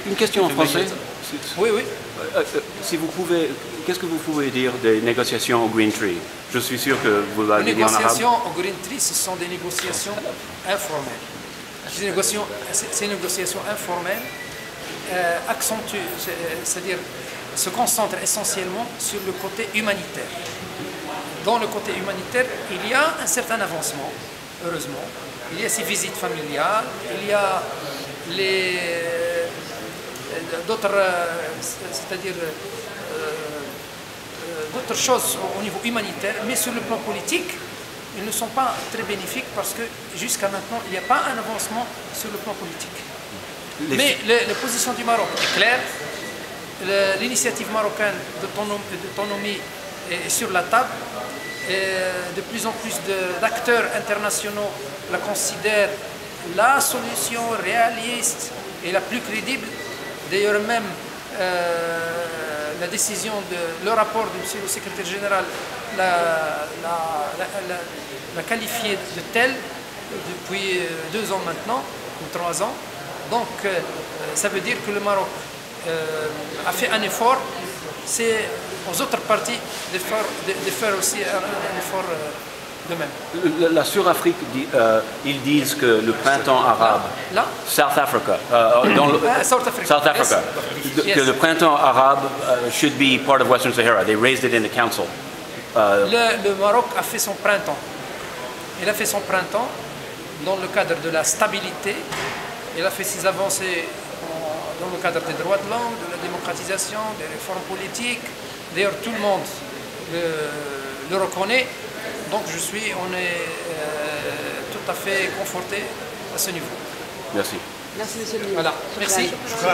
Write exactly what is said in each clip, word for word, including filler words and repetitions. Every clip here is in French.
Une question en français. Oui, oui. Euh, euh, si vous pouvez, qu'est-ce que vous pouvez dire des négociations au Green Tree? Je suis sûr que vous l'avez Les dit en arabe. négociations au Green Tree, ce sont des négociations informelles. Ces négociations, ces négociations informelles euh, accentuent, c'est-à-dire se concentrent essentiellement sur le côté humanitaire. Dans le côté humanitaire, il y a un certain avancement, heureusement. Il y a ces visites familiales, il y a les d'autres, c'est-à-dire euh, d'autres choses au niveau humanitaire, mais sur le plan politique, ils ne sont pas très bénéfiques parce que jusqu'à maintenant, il n'y a pas un avancement sur le plan politique. Les... Mais le, la position du Maroc est claire. L'initiative marocaine d'autonomie est sur la table. Et de plus en plus d'acteurs internationaux la considèrent la solution réaliste et la plus crédible. D'ailleurs même euh, la décision de le rapport de M. le secrétaire général l'a, la, la, la, la qualifié de telle depuis deux ans maintenant, ou trois ans. Donc euh, ça veut dire que le Maroc euh, a fait un effort. C'est aux autres parties de faire, de, de faire aussi un, un effort euh, de même. La, la Sud-Afrique, euh, ils disent que le printemps arabe, là, South Africa, euh, dans le, uh, South Africa, South Africa yes. Yes. que le printemps arabe uh, should be part of Western Sahara. They raised it in the council. Uh, le, le Maroc a fait son printemps. Il a fait son printemps dans le cadre de la stabilité. Il a fait ses avancées dans le cadre des droits de l'homme, de la démocratisation, des réformes politiques. D'ailleurs, tout le monde le, le reconnaît. Donc, je suis, on est euh, tout à fait conforté à ce niveau. Merci. Merci, monsieur le ministre. Voilà. Merci.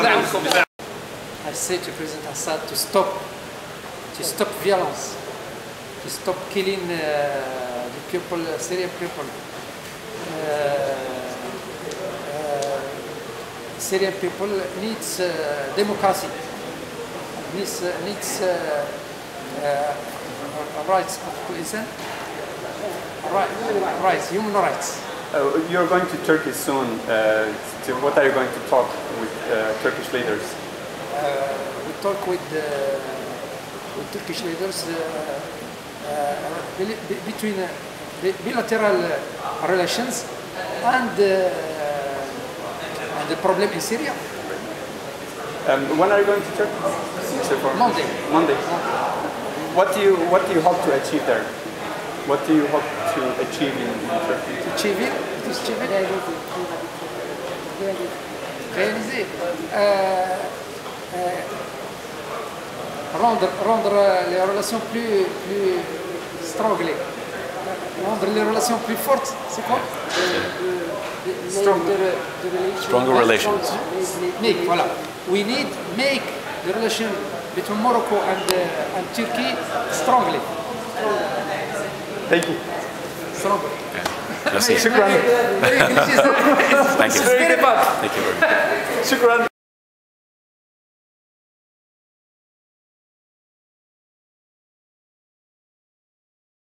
I say to President Assad to stop, to stop violence, to stop killing uh, the people, Syrian people. Uh, Syrian people needs uh, democracy, needs, uh, needs uh, uh, rights of citizen, right, rights, human rights. Uh, you're going to Turkey soon. Uh, to, what are you going to talk with uh, Turkish leaders? Uh, we talk with, uh, with Turkish leaders uh, uh, between uh, bilateral relations and uh, the problem in Syria. Um, when are you going to Turkey? Monday. Monday. What do you What do you hope to achieve there? What do you hope to achieve in, in Turkey? To achieve it? To achieve it? Réaliser. Euh, euh, rendre, rendre les relations plus, plus strong. Rendre les relations plus fortes. C'est quoi? Stronger, Stronger relations. Make, voilà. We need make the relation between Morocco and, uh, and Turkey strongly. Thank you. Stronger. Merci. Shukran. Thank you. Very bad. Thank you very much. Shukran.